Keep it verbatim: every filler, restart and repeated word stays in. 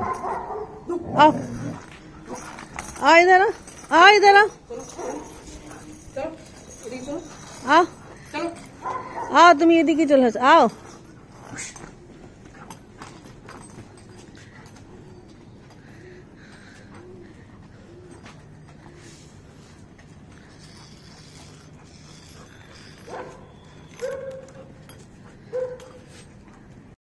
आओ आ इधर आ इधर आओ आओ तुम ये दिखी चलो आओ।